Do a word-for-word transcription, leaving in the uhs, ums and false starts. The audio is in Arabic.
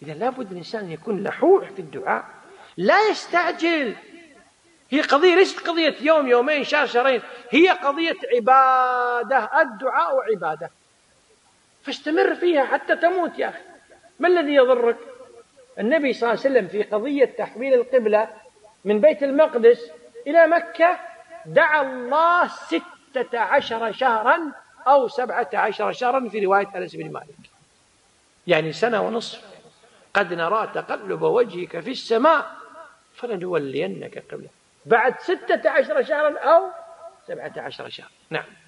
إذا لابد الإنسان أن يكون لحوح في الدعاء، لا يستعجل. هي قضية ليست قضية يوم يومين شهر شهرين، هي قضية عبادة. الدعاء عبادة، فاستمر فيها حتى تموت يا أخي. ما الذي يضرك؟ النبي صلى الله عليه وسلم في قضية تحويل القبلة من بيت المقدس إلى مكة دعا الله ستة عشر شهرا أو سبعة عشر شهرا في رواية أنس بن مالك، يعني سنة ونصف. قد نرى تقلب وجهك في السماء فلنولينك قبلة، بعد ستة عشر شهرا أو سبعة عشر شهرا. نعم.